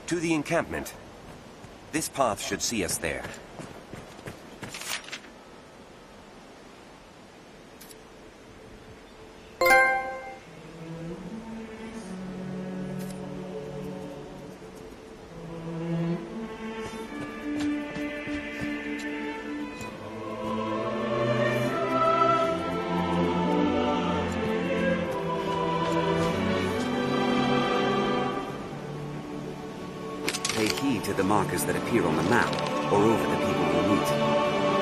To the encampment. This path should see us there. Take heed to the markers that appear on the map, or over the people we meet.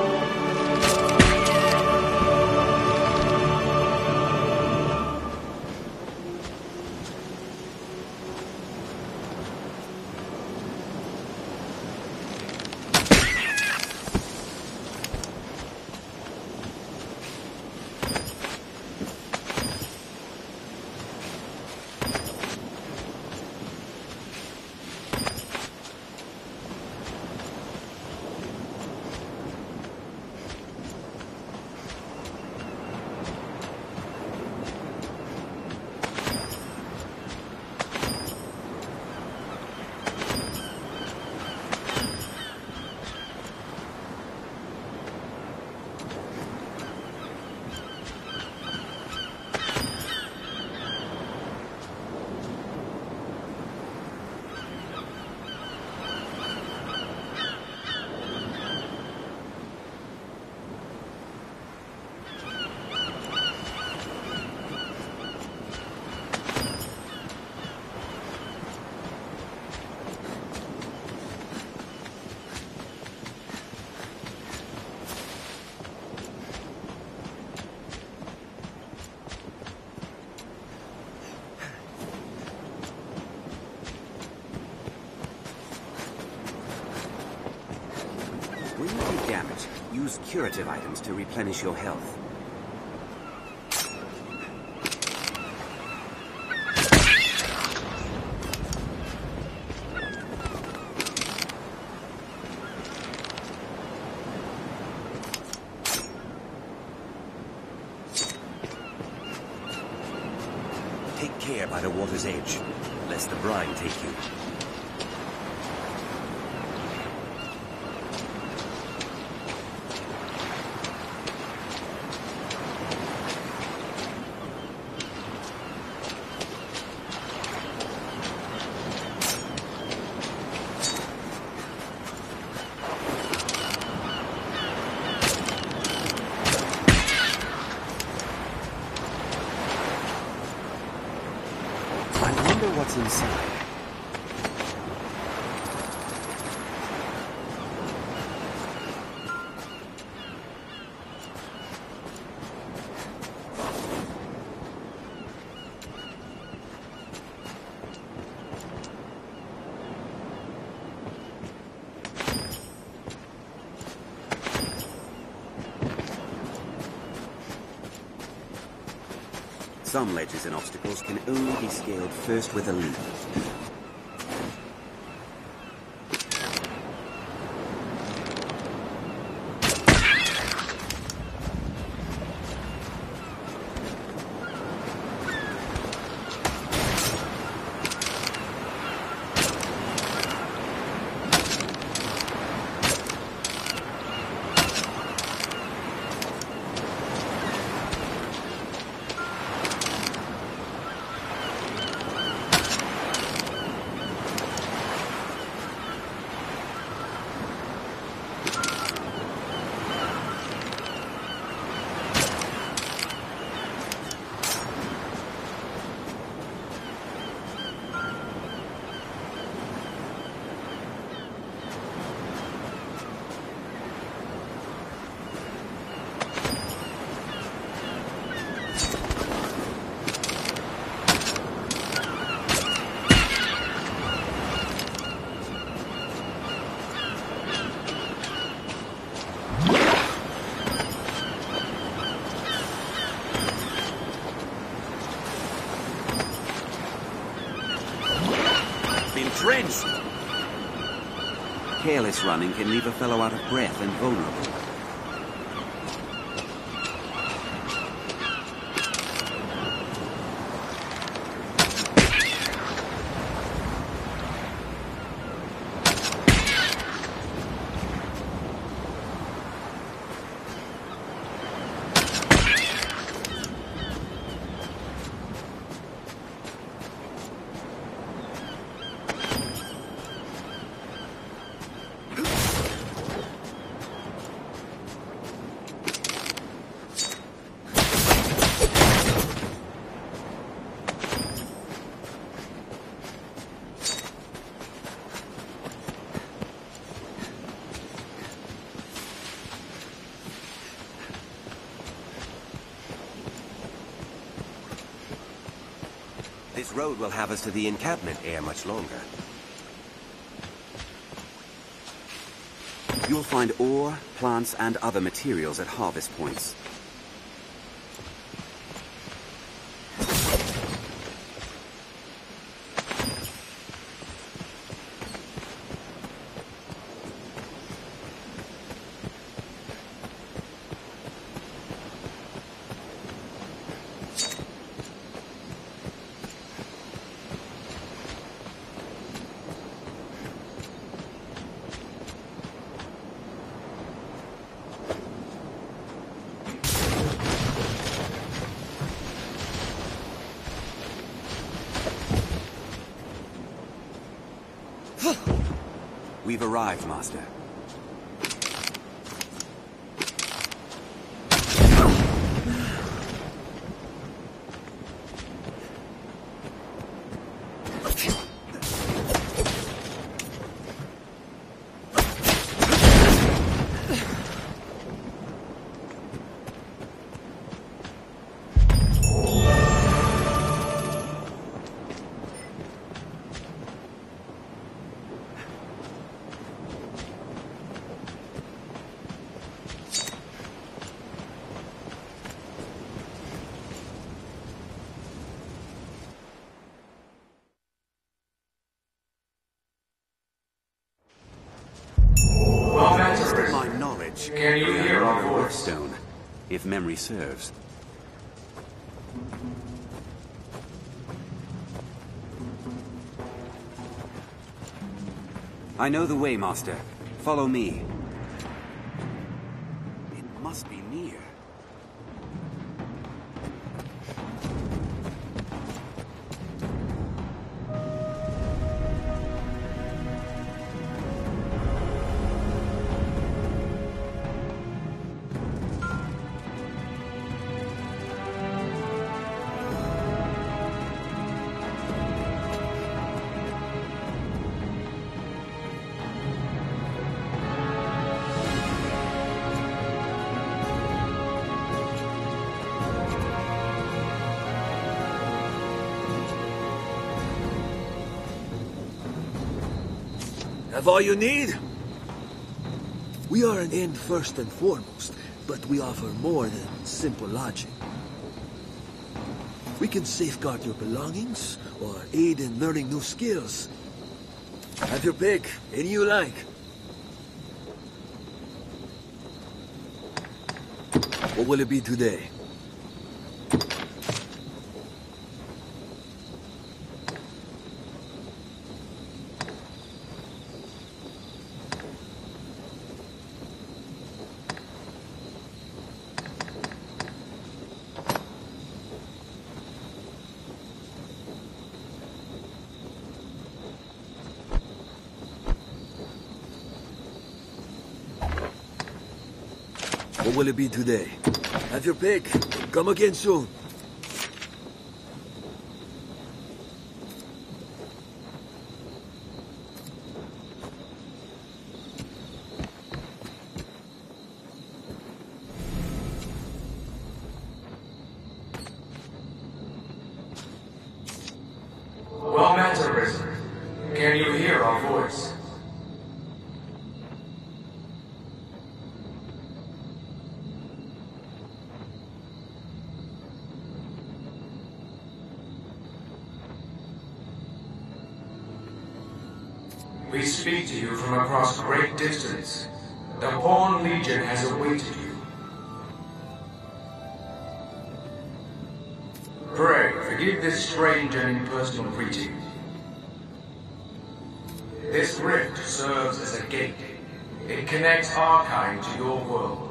When you take damage, use curative items to replenish your health. Take care by the water's edge, lest the brine take you. I wonder what's inside. Some ledges and obstacles can only be scaled first with a leap. Drenched! Careless running can leave a fellow out of breath and vulnerable. This road will have us to the encampment ere much longer. You'll find ore, plants, and other materials at harvest points. We've arrived, Master. Can you hear our voice? Stone, if memory serves. I know the way, Master. Follow me. It must be near. Have all you need? We are an end first and foremost, but we offer more than simple lodging. We can safeguard your belongings, or aid in learning new skills. Have your pick, any you like. What will it be today? What will it be today? Have your pick. Come again soon. Well met, Arisen. Can you hear our voice? We speak to you from across great distance. The Pawn Legion has awaited you. Pray, forgive this strange and impersonal greeting. This rift serves as a gate. It connects our kind to your world.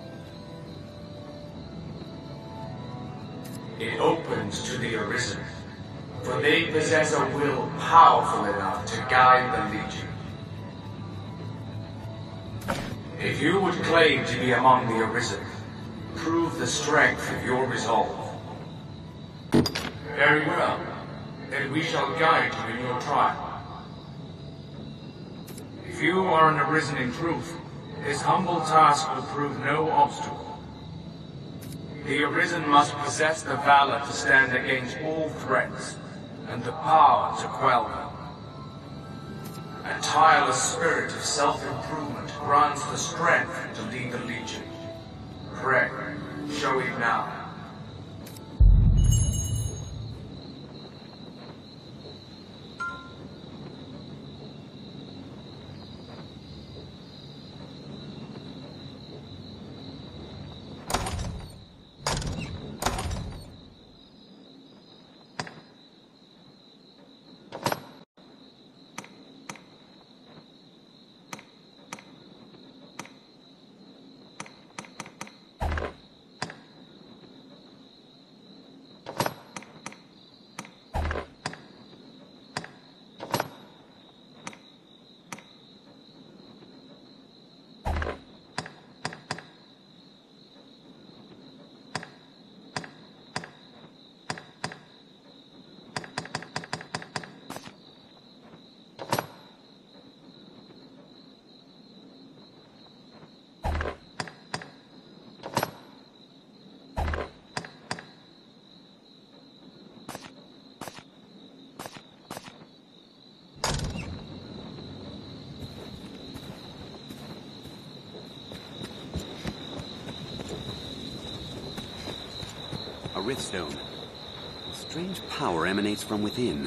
It opens to the Arisen, for they possess a will powerful enough to guide the Legion. If you would claim to be among the Arisen, prove the strength of your resolve. Very well. Then we shall guide you in your trial. If you are an Arisen in truth, this humble task will prove no obstacle. The Arisen must possess the valor to stand against all threats, and the power to quell them. A tireless spirit of self-improvement grants the strength to lead the Legion. Pray, show it now. A Rithstone. A strange power emanates from within.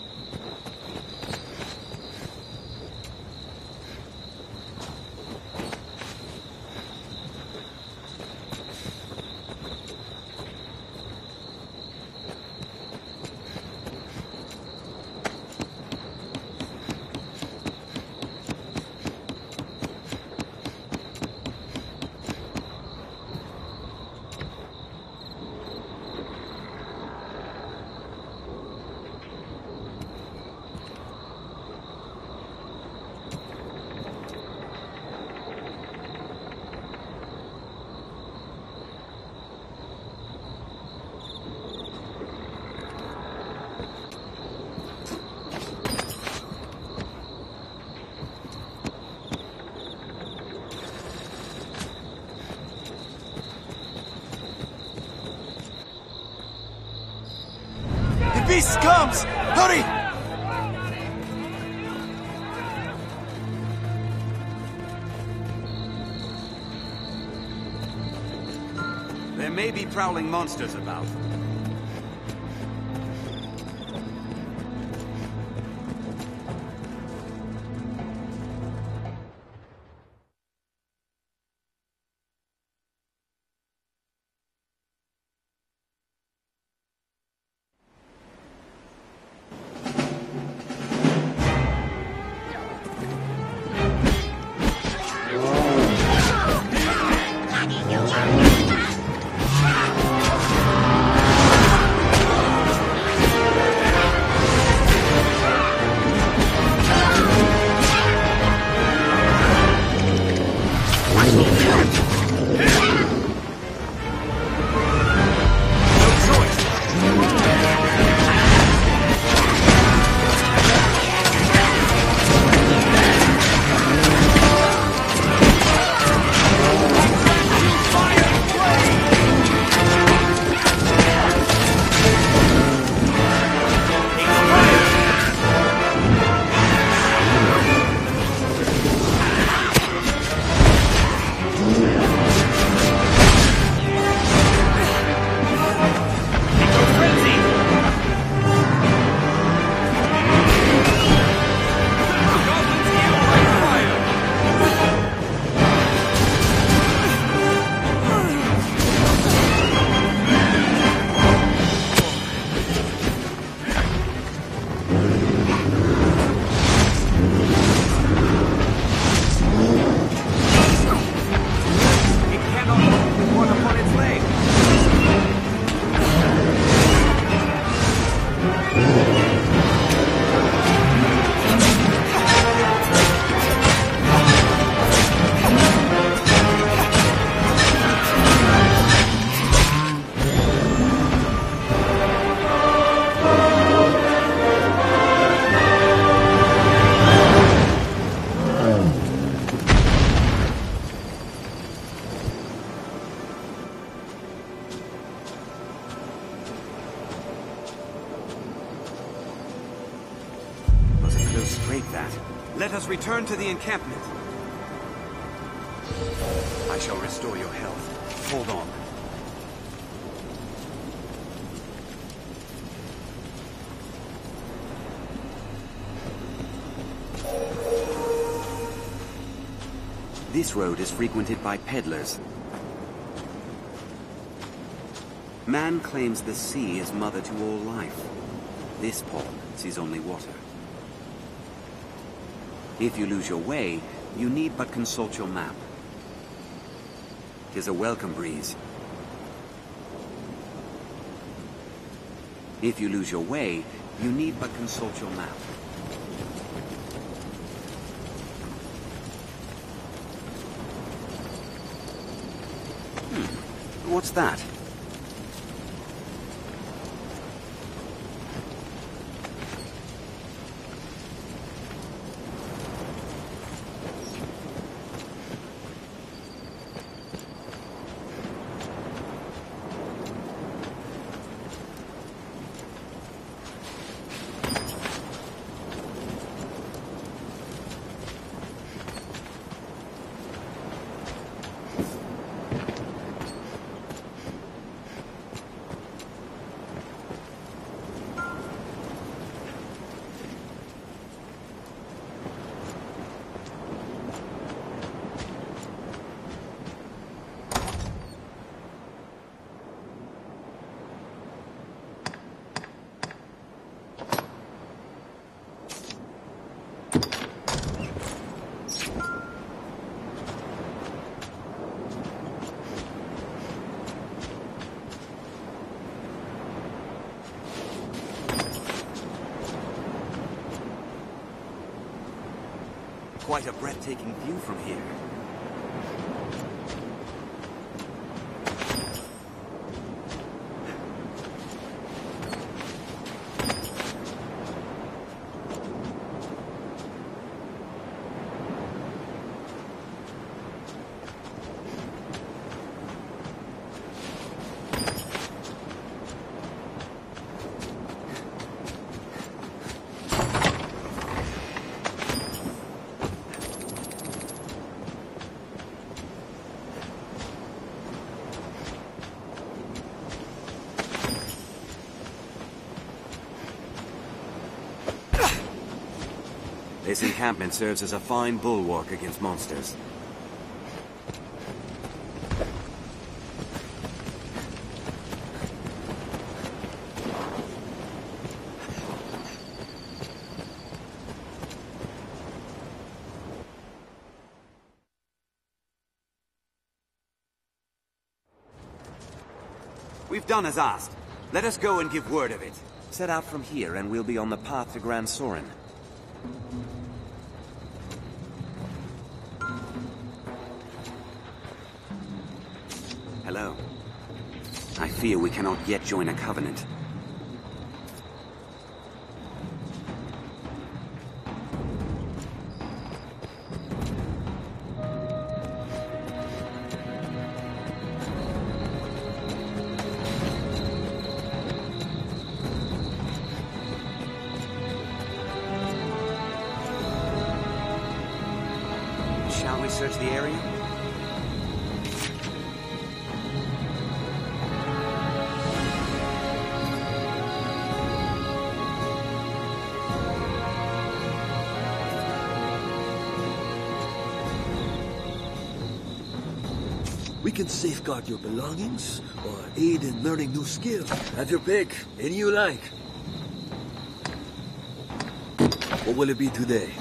Beast comes! Hurry! There may be prowling monsters about. Let us return to the encampment. I shall restore your health. Hold on. This road is frequented by peddlers. Man claims the sea is mother to all life. This pond sees only water. If you lose your way, you need but consult your map. 'Tis a welcome breeze. If you lose your way, you need but consult your map. What's that? Quite a breathtaking view from here. This encampment serves as a fine bulwark against monsters. We've done as asked. Let us go and give word of it. Set out from here and we'll be on the path to Gran Soren. Hello. I fear we cannot yet join a covenant. Shall we search the area? We can safeguard your belongings, or aid in learning new skills. Have your pick, any you like. What will it be today?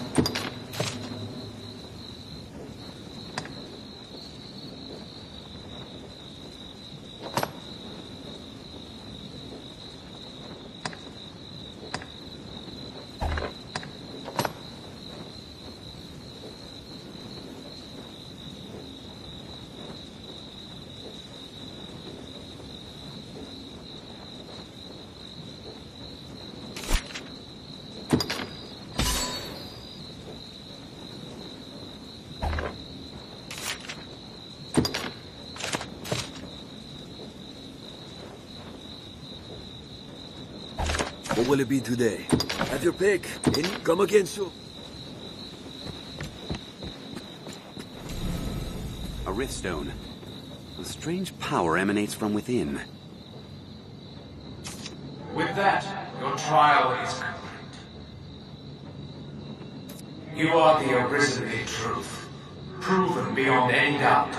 What will it be today? Have your pick. Any come against you. Riftstone. A strange power emanates from within. With that, your trial is complete. You are the arisen in truth, proven beyond any doubt.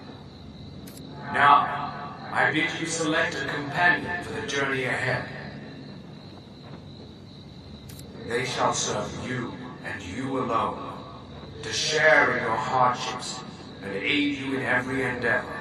Now, I bid you select a companion for the journey ahead. They shall serve you, and you alone, to share in your hardships and aid you in every endeavor.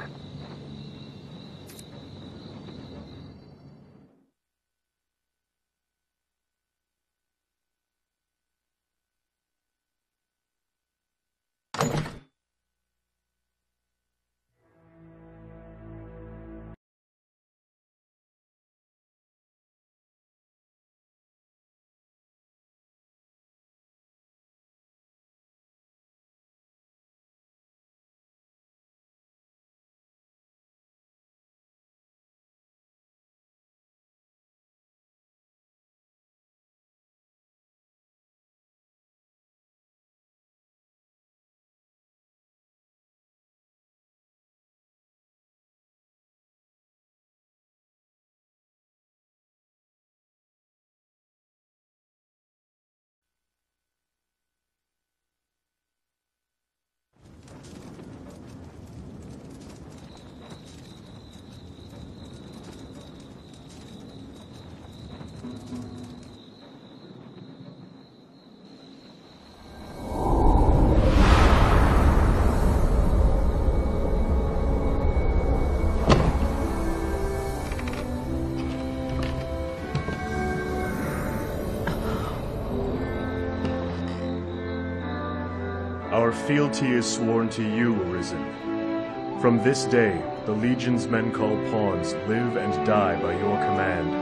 Our fealty is sworn to you, Arisen. From this day, the Legion's men called pawns live and die by your command.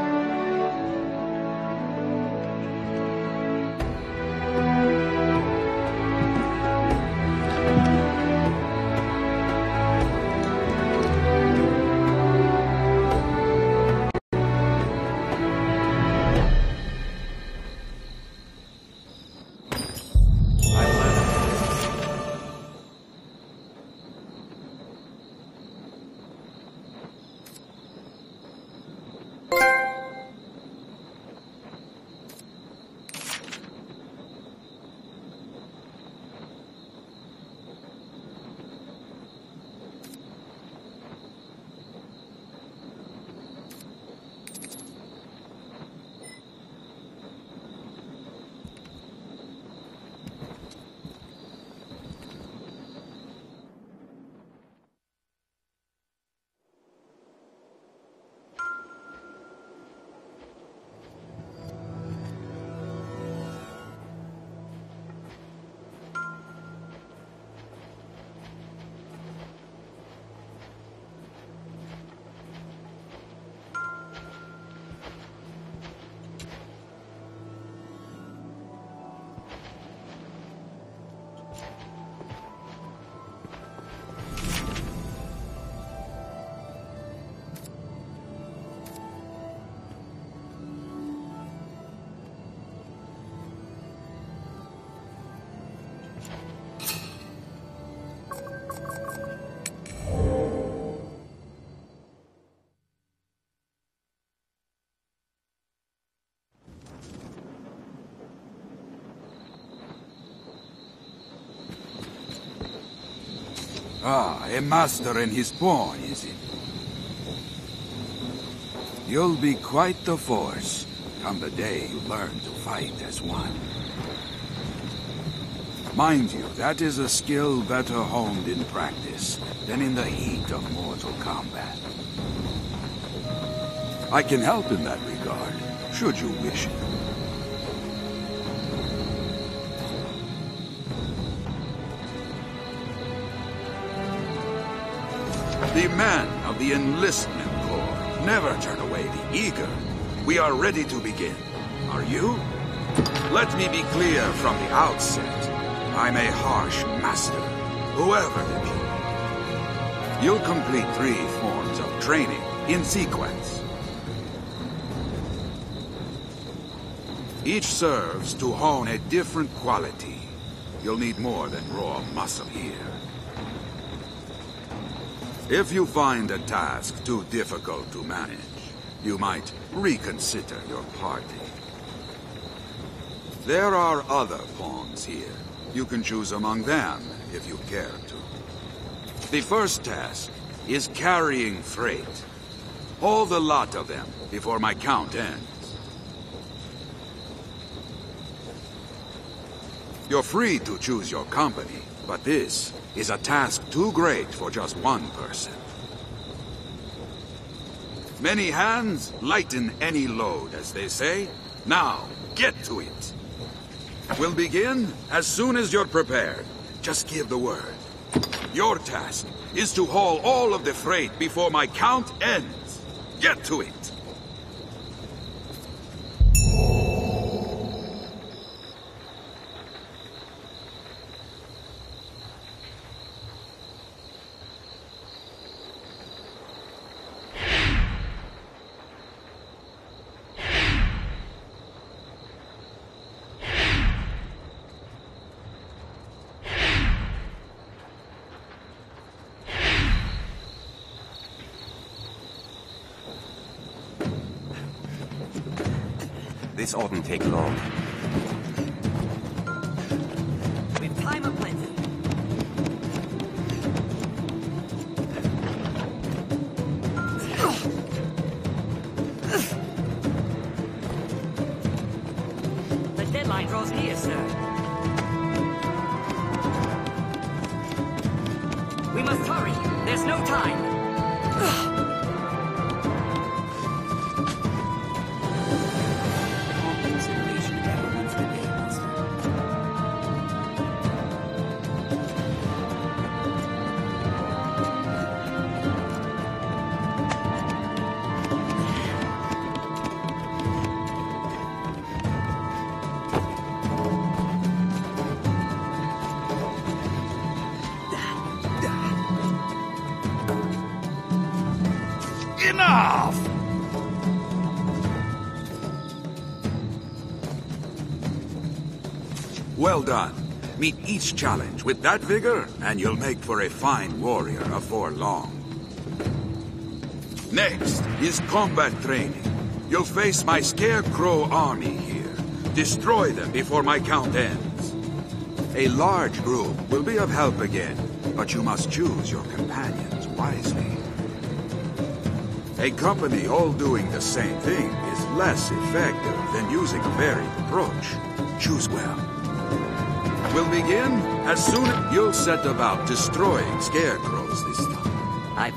Ah, a master and his pawn, is it? You'll be quite the force come the day you learn to fight as one. Mind you, that is a skill better honed in practice than in the heat of mortal combat. I can help in that regard, should you wish it. The men of the Enlistment Corps never turn away the eager. We are ready to begin. Are you? Let me be clear from the outset. I'm a harsh master, whoever it be. You'll complete 3 forms of training in sequence. Each serves to hone a different quality. You'll need more than raw muscle here. If you find a task too difficult to manage, you might reconsider your party. There are other pawns here. You can choose among them if you care to. The first task is carrying freight. All the lot of them before my count ends. You're free to choose your company, but this is a task too great for just one person. Many hands lighten any load, as they say. Now, get to it. We'll begin as soon as you're prepared. Just give the word. Your task is to haul all of the freight before my count ends. Get to it. This oughtn't take long. We've time aplenty. The deadline draws near, sir. We must hurry. There's no time. Enough! Well done. Meet each challenge with that vigor, and you'll make for a fine warrior afore long. Next is combat training. You'll face my Scarecrow army here. Destroy them before my count ends. A large group will be of help again, but you must choose your companions wisely. A company all doing the same thing is less effective than using a varied approach. Choose well. We'll begin as soon as you'll set about destroying scarecrows this time.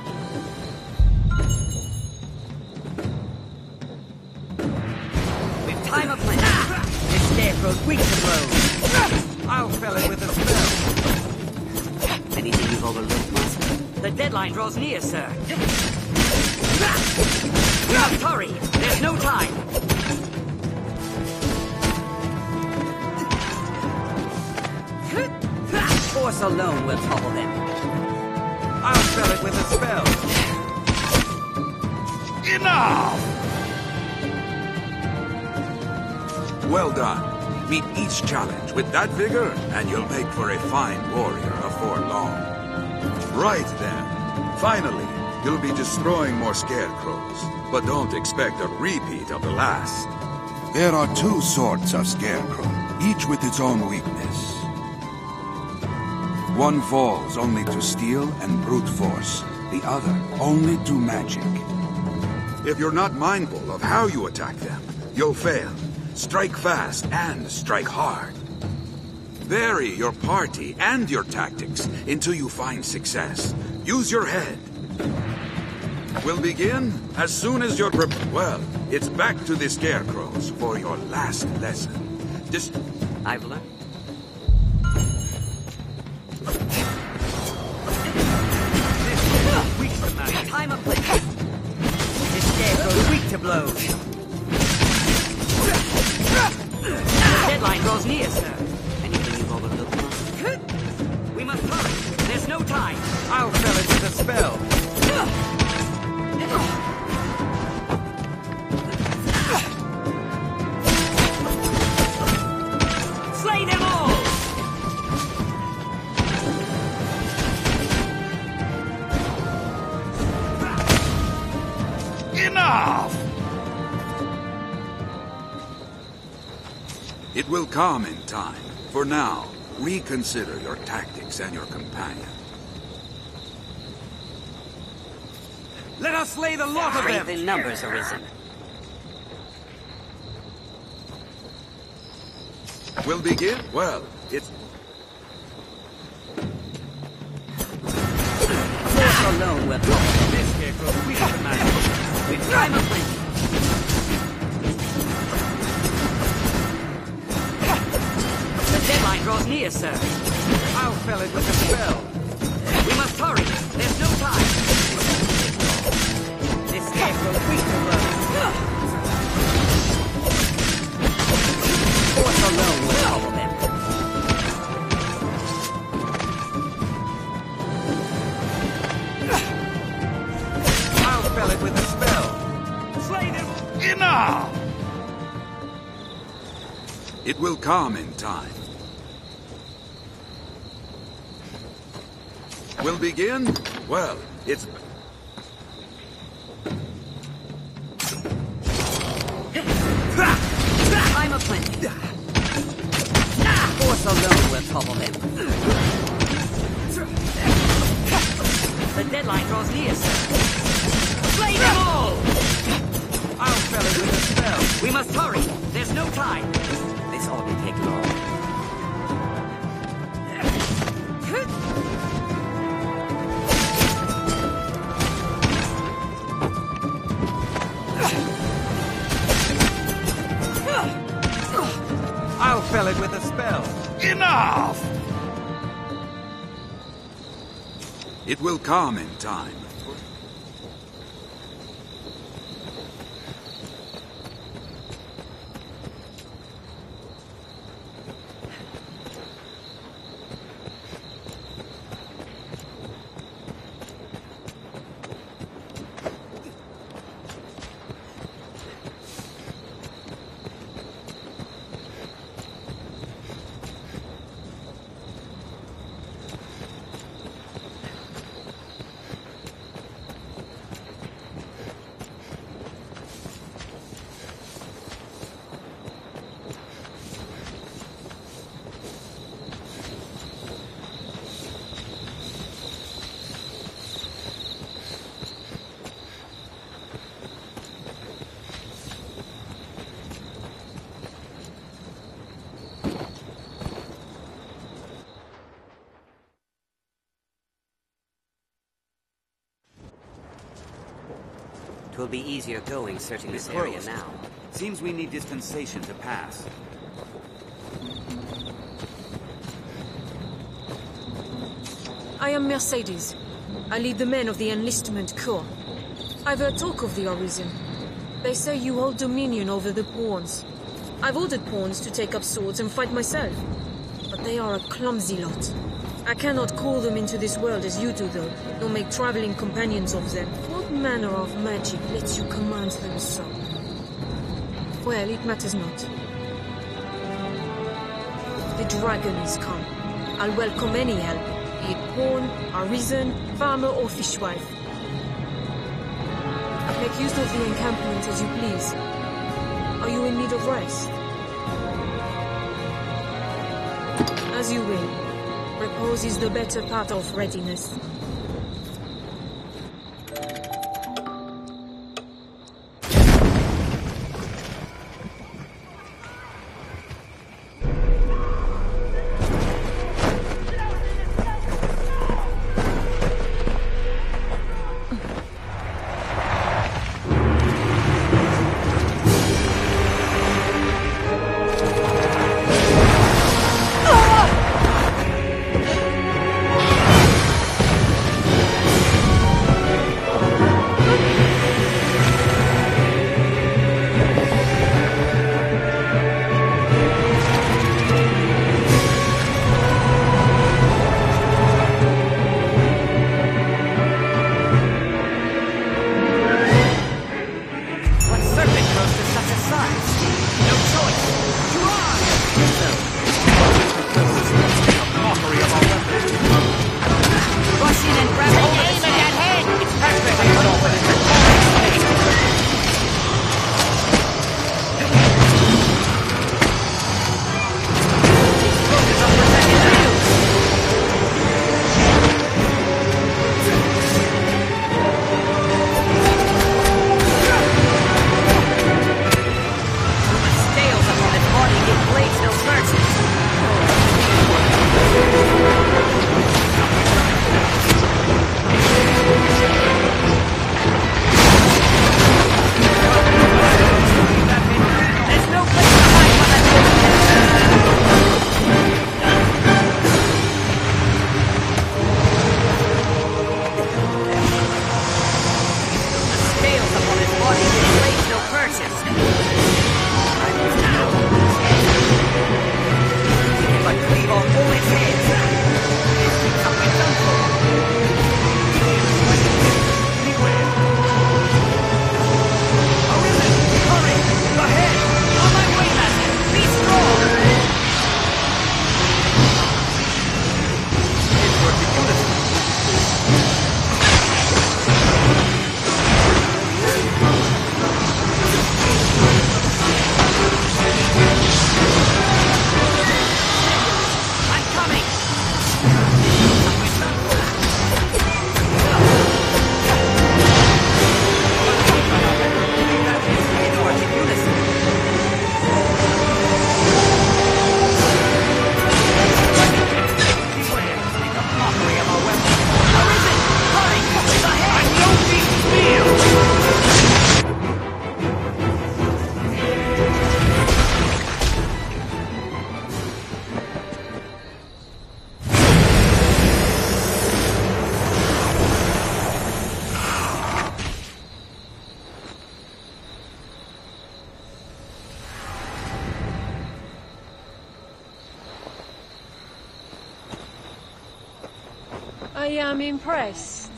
We've time of plenty. This scarecrow's weak to blows. I'll fell it with a spell. Anything you've overlooked, Master? The deadline draws near, sir. We must hurry. There's no time. Force alone will topple them. I'll spell it with a spell. Enough! Well done. Meet each challenge with that vigor, and you'll make for a fine warrior afore long. Right then. Finally, you'll be destroying more scarecrows, but don't expect a repeat of the last. There are two sorts of scarecrow, each with its own weakness. One falls only to steel and brute force, the other only to magic. If you're not mindful of how you attack them, you'll fail. Strike fast and strike hard. Vary your party and your tactics until you find success. Use your head. We'll begin as soon as you're prepared. Well, it's back to the scarecrows for your last lesson. I've learned. Weak to magic. Time of place. This scarecrow's weak to blows. The deadline draws near, sir. Anything you've overlooked, Master? We must hurry. There's no time. I'll fell it with a spell. Slay them all! Enough! It will come in time. For now, reconsider your tactics and your companion. Let us slay the lot of them! Strength in numbers, Arisen. We'll begin? Well, it's... Force alone will help. This scarecrow we can manage. With time of plenty. The deadline draws near, sir. I'll fell it with a spell. We must hurry. There's no time. This scarecrow weak to run. Force alone will hobble them. I'll fell it with a spell. Slay them! Enough! It will come in time. We'll begin? Well, it's... Time of plenty. Force alone will topple them. The deadline draws near, sir. Slay them all! I'll fell it with a spell. We must hurry. There's no time. This oughtn't take long. I'll fell it with a spell. Enough! It will come in time. It will be easier going searching this area now. Seems we need dispensation to pass. I am Mercedes. I lead the men of the Enlistment Corps. I've heard talk of the Arisen. They say you hold dominion over the pawns. I've ordered pawns to take up swords and fight myself. But they are a clumsy lot. I cannot call them into this world as you do, though, nor make traveling companions of them. What manner of magic lets you command them so? Well, it matters not. The dragon is come. I'll welcome any help, be it pawn, arisen, farmer, or fishwife. Make use of the encampment as you please. Are you in need of rest? As you will. Repose is the better part of readiness. am impressed.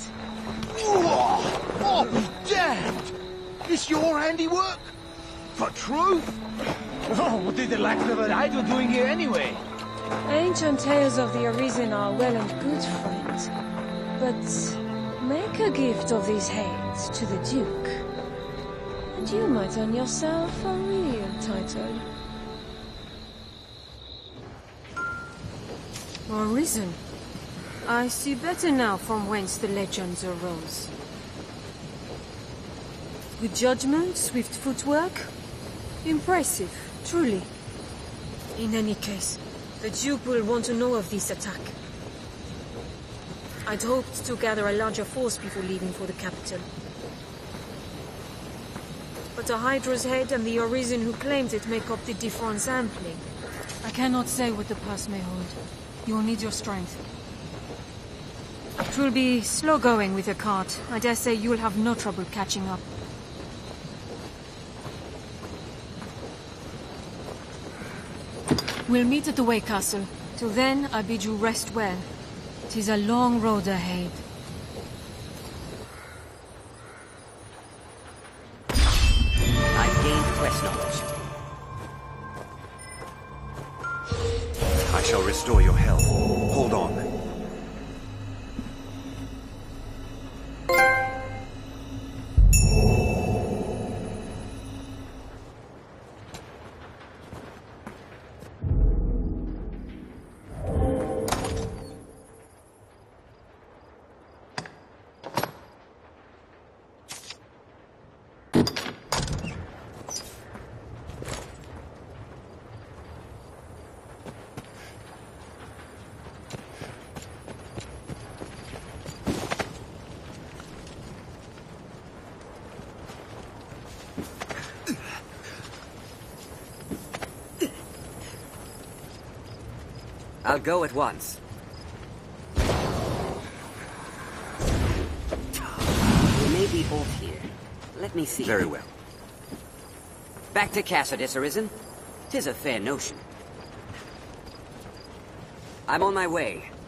Oh, be damned! This your handiwork? For truth? Oh, what did the lack of an idol doing here anyway? Ancient tales of the Arisen are well and good, friend. But make a gift of these heads to the Duke, and you might earn yourself a real title. Arisen. I see better now from whence the legends arose. Good judgment, swift footwork. Impressive, truly. In any case, the Duke will want to know of this attack. I'd hoped to gather a larger force before leaving for the capital. But the Hydra's head and the Arisen who claimed it make up the difference amply. I cannot say what the pass may hold. You will need your strength. It will be slow going with the cart. I dare say you will have no trouble catching up. We'll meet at the Way Castle. Till then, I bid you rest well. 'Tis a long road ahead. I've gained quest knowledge. I shall restore your health. Hold on. I'll go at once. We may be both here. Let me see. Very well. Back to Cassidy, Arisen. 'Tis a fair notion. I'm on my way.